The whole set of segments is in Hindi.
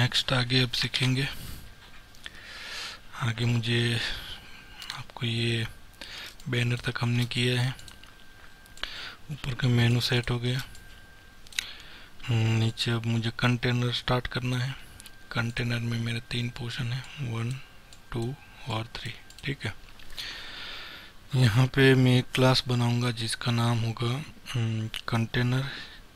नेक्स्ट आगे अब सीखेंगे। आगे मुझे आपको ये बैनर तक हमने किया है, ऊपर का मेनू सेट हो गया। नीचे अब मुझे कंटेनर स्टार्ट करना है। कंटेनर में मेरे 3 पोर्शन है, 1, 2 और 3। ठीक है, यहाँ पे मैं एक क्लास बनाऊंगा जिसका नाम होगा कंटेनर।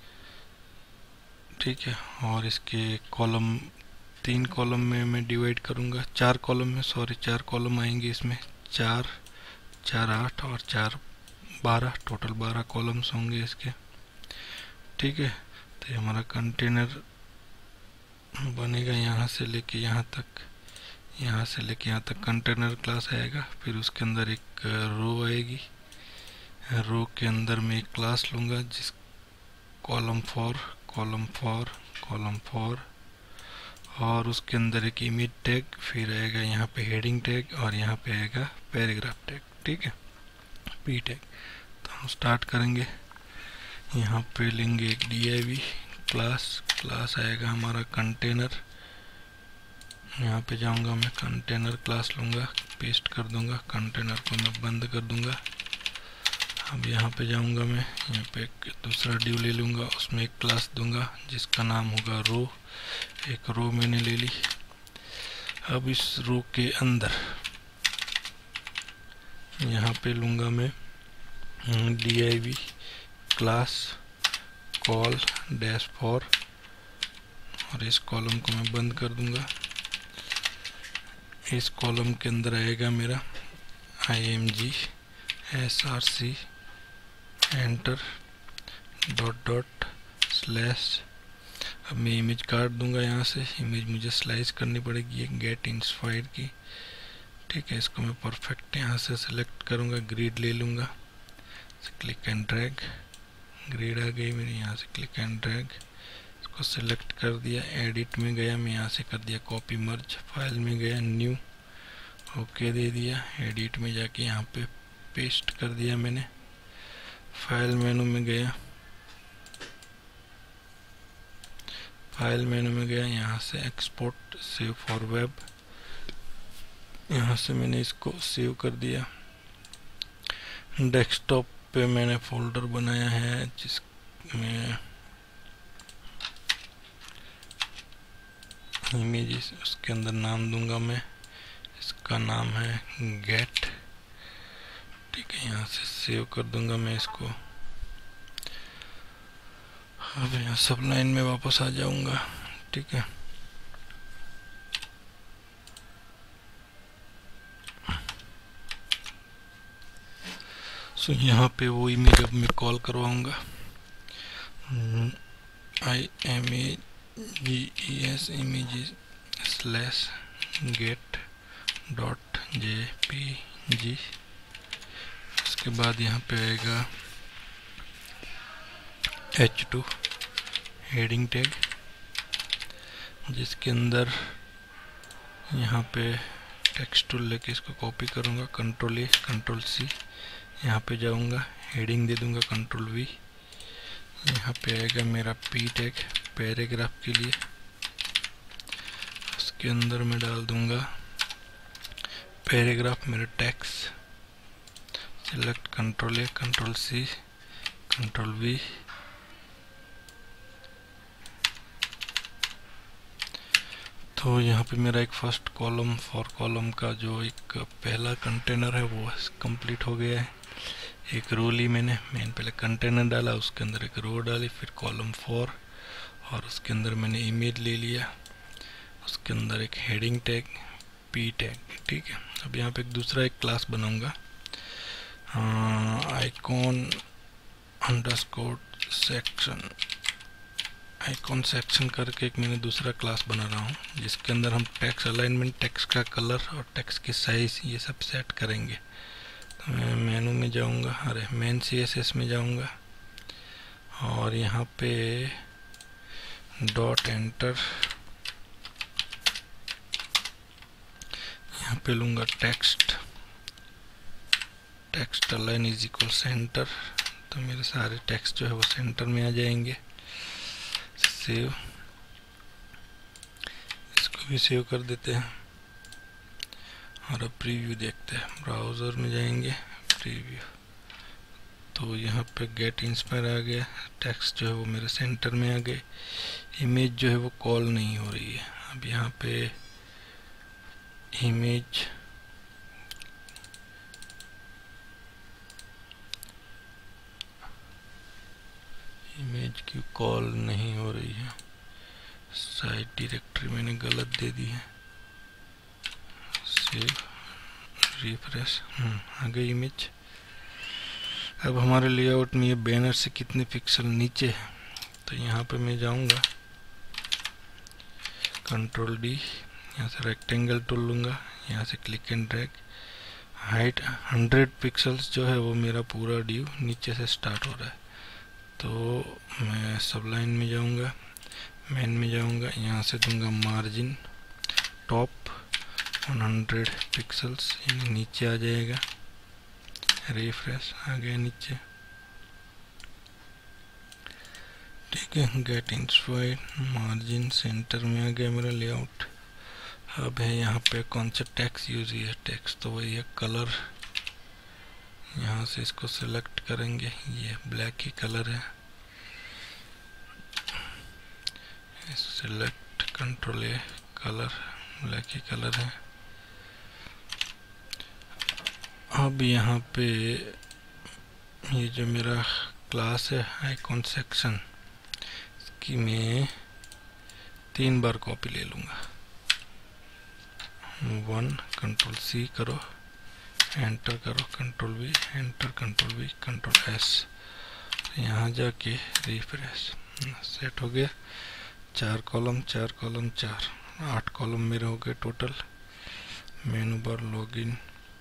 ठीक है, और इसके कॉलम 3 कॉलम में मैं डिवाइड करूंगा, 4 कॉलम में, सॉरी 4 कॉलम आएंगे इसमें, 4, 4, 8 और 4, 12, टोटल 12 कॉलम्स होंगे इसके। ठीक है, तो हमारा कंटेनर बनेगा यहाँ से लेके यहाँ तक, यहाँ से लेके यहाँ तक कंटेनर क्लास आएगा। फिर उसके अंदर एक रो आएगी, रो के अंदर मैं एक क्लास लूँगा जिस कॉलम 4, कॉलम 4, कॉलम 4, और उसके अंदर एक इमेज टैग, फिर आएगा यहाँ पे हेडिंग टैग और यहाँ पे आएगा पैराग्राफ टैग। ठीक है, पी टैग। तो हम स्टार्ट करेंगे, यहाँ पे लेंगे एक div क्लास, क्लास आएगा हमारा कंटेनर। यहाँ पे जाऊंगा मैं, कंटेनर क्लास लूँगा, पेस्ट कर दूंगा, कंटेनर को मैं बंद कर दूंगा। अब यहाँ पे जाऊंगा मैं, यहाँ पे एक दूसरा डिव ले लूँगा, उसमें एक क्लास दूंगा जिसका नाम होगा रो। एक रो मैंने ले ली। अब इस रो के अंदर यहाँ पे लूँगा मैं div क्लास कॉल -4, और इस कॉलम को मैं बंद कर दूंगा। इस कॉलम के अंदर आएगा मेरा img src एंटर ./। अब मैं इमेज काट दूंगा, यहाँ से इमेज मुझे स्लाइस करनी पड़ेगी गेट इंस्पायर की। ठीक है, इसको मैं परफेक्ट यहाँ से सेलेक्ट करूँगा, ग्रिड ले लूँगा, क्लिक एंड ड्रैग, ग्रिड आ गई मेरी, यहाँ से क्लिक एंड ड्रैग, इसको सेलेक्ट कर दिया, एडिट में गया मैं, यहाँ से कर दिया कॉपी मर्ज, फाइल में गया न्यू, ओके दे दिया, एडिट में जाके यहाँ पे पेस्ट कर दिया मैंने, फाइल मेनू में गया, फाइल मेनू में गया, यहाँ से एक्सपोर्ट सेव फॉर वेब, यहाँ से मैंने इसको सेव कर दिया। डेस्कटॉप पे मैंने फोल्डर बनाया है जिसमें इमेजेस, उसके अंदर नाम दूंगा मैं, इसका नाम है गेट। ठीक है, यहाँ से सेव कर दूंगा मैं इसको। अब यहाँ सब लाइन में वापस आ जाऊंगा। ठीक है, सो यहाँ पे वो इमेज अब मैं कॉल करवाऊंगा, images images /get.jpg। उसके बाद यहाँ पे आएगा h2 हेडिंग टैग, जिसके अंदर यहाँ पे टेक्स्ट टूल लेके इसको कॉपी करूँगा, Ctrl+A Ctrl+C, यहाँ पे जाऊँगा, हेडिंग दे दूँगा Ctrl+V, यहाँ पे आएगा मेरा पी टैग पैराग्राफ के लिए, उसके अंदर मैं डाल दूँगा पैराग्राफ मेरा text, select Ctrl+A Ctrl+C Ctrl+V, तो यहाँ पे मेरा एक फर्स्ट कॉलम 4 कॉलम का जो एक पहला कंटेनर है वो कंप्लीट हो गया है। एक रो ली मैंने पहले कंटेनर डाला, उसके अंदर एक रो डाली, फिर कॉलम 4, और उसके अंदर मैंने इमेज ले लिया, उसके अंदर एक हेडिंग टैग पी टैग। ठीक है, अब यहाँ पे एक दूसरा एक क्लास बनाऊंगा, icon underscore section, icon section करके एक मैंने दूसरा क्लास बना रहा हूँ, जिसके अंदर हम टेक्स्ट अलाइनमेंट, टेक्स्ट का कलर और टेक्स्ट की साइज ये सब सेट करेंगे। तो मैं मेनू में जाऊँगा, अरे मेन CSS में जाऊँगा, और यहाँ पे डॉट एंटर, यहाँ पे लूँगा text, text align is equal centre, तो मेरे सारे टेक्स्ट जो है वो सेंटर में आ जाएंगे। सेव, भी सेव कर देते हैं और अब प्रीव्यू देखते हैं। ब्राउज़र में जाएंगे, प्रीव्यू, तो यहाँ पे गेट इंस्पायर आ गया, टेक्स्ट जो है वो मेरे सेंटर में आ गए, इमेज जो है वो कॉल नहीं हो रही है। अब यहाँ पे इमेज की कॉल नहीं हो रही है, साइट डायरेक्टरी मैंने गलत दे दी है। सेव, रिफ्रेश, आ गई इमेज। अब हमारे लेआउट में ये बैनर से कितने पिक्सल नीचे है, तो यहाँ पे मैं जाऊँगा, कंट्रोल डी, यहाँ से रेक्टेंगल टूल लूँगा, यहाँ से click and drag, height 100 pixels जो है वो मेरा पूरा ड्यू नीचे से स्टार्ट हो रहा है। तो मैं सबलाइन में जाऊँगा, मेन में जाऊँगा, यहाँ से दूंगा मार्जिन टॉप 100 पिक्सल्स, यानी नीचे आ जाएगा। रिफ्रेश, आ गया नीचे, ठीक है। गेट इंस्पायर्ड, मार्जिन सेंटर में आ गया मेरा लेआउट। अब है यहाँ पे कौन सा टेक्स्ट यूज है, टेक्स्ट तो वही है, कलर, यहाँ से इसको सिलेक्ट करेंगे, ये ब्लैक ही कलर है, select, control A, colour, black ही कलर है। अब यहाँ पे ये जो मेरा क्लास है आइकॉन सेक्शन, इसकी मैं 3 बार कॉपी ले लूँगा। 1, कंट्रोल सी करो, एंटर करो, control V, enter, control V, control S, यहाँ जाके रिफ्रेश, सेट हो गया। 4 कॉलम 4 कॉलम 4, 8 कॉलम मेरे हो गए टोटल। मेनू बार, लॉगिन,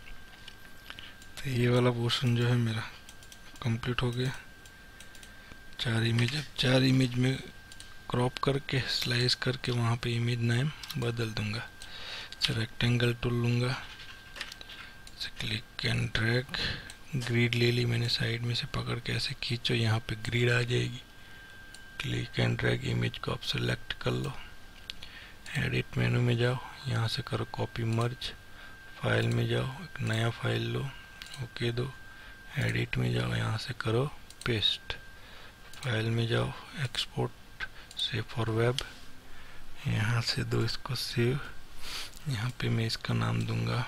तो ये वाला पोर्शन जो है मेरा कंप्लीट हो गया। 4 इमेज, अब 4 इमेज में क्रॉप करके स्लाइस करके वहाँ पे इमेज नेम बदल दूंगा। रेक्टेंगल टूल लूँगा, क्लिक एंड ड्रैग, ग्रिड ले ली मैंने, साइड में से पकड़ के ऐसे खींचो, यहाँ पे ग्रिड आ जाएगी। क्लिक एंड ड्रैग, इमेज को आप सेलेक्ट कर लो, एडिट मेनू में जाओ, यहाँ से करो कॉपी मर्ज, फाइल में जाओ, एक नया फाइल लो, ओके दो, एडिट में जाओ, यहाँ से करो पेस्ट, फाइल में जाओ, एक्सपोर्ट, सेव फॉर वेब, यहाँ से दो इसको सेव, यहाँ पे मैं इसका नाम दूंगा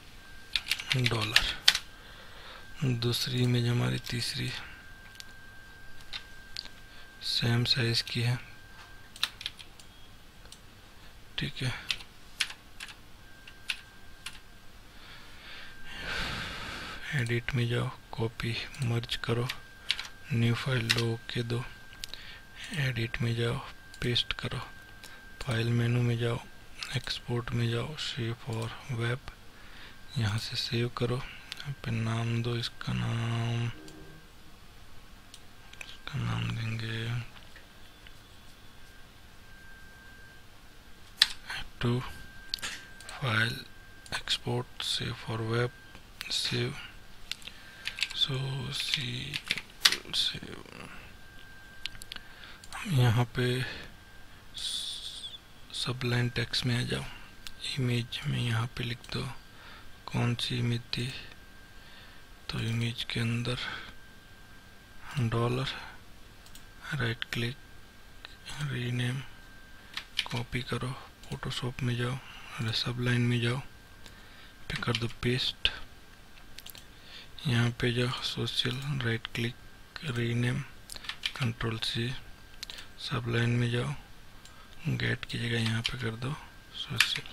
$। दूसरी इमेज हमारी, तीसरी, सेम साइज की है, ठीक है। एडिट में जाओ, कॉपी मर्ज करो, न्यू फाइल लो, ओके दो, एडिट में जाओ, पेस्ट करो, फाइल मेनू में जाओ, एक्सपोर्ट में जाओ, सेव फॉर वेब, यहाँ से सेव करो, यहाँ पे नाम दो, इसका नाम देंगे two, file, export, save for web, save, so save. यहाँ पे सबलाइन टेक्स्ट में आ जाओ, इमेज में यहाँ पे लिख दो कौन सी इमेज थी, तो इमेज के अंदर $, राइट क्लिक, रीनेम, कॉपी करो, फोटोशॉप में जाओ, सबलाइन में जाओ, पे कर दो पेस्ट, यहाँ पे जाओ social, right click, rename, control C, Sublime में जाओ, गेट की जगह यहाँ पे कर दो सोशल,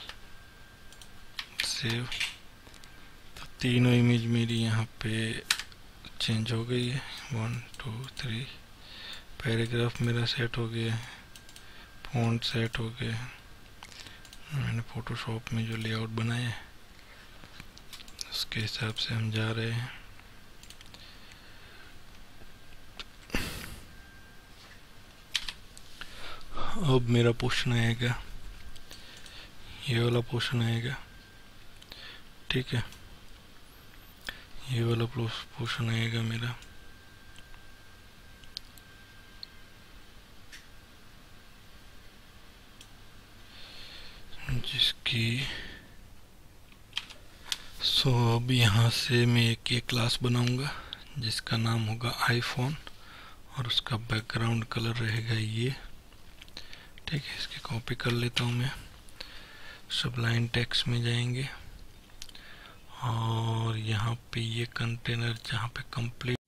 सेव। तो तीनों इमेज मेरी यहाँ पे चेंज हो गई है। 1 2 3, पैराग्राफ मेरा सेट हो गया है, फॉन्ट सेट हो गए, मैंने फोटोशॉप में जो लेआउट बनाया है उसके हिसाब से हम जा रहे हैं। अब मेरा पोर्शन आएगा, ये वाला पोर्शन आएगा, ठीक है, ये वाला पोर्शन आएगा मेरा। जिसकी अब यहाँ से मैं एक ये क्लास बनाऊंगा जिसका नाम होगा आईफोन और उसका बैकग्राउंड कलर रहेगा ये। ठीक है, इसकी कॉपी कर लेता हूँ मैं। सबलाइन टेक्स्ट में जाएंगे और यहाँ पे ये कंटेनर जहाँ पे कंप्लीट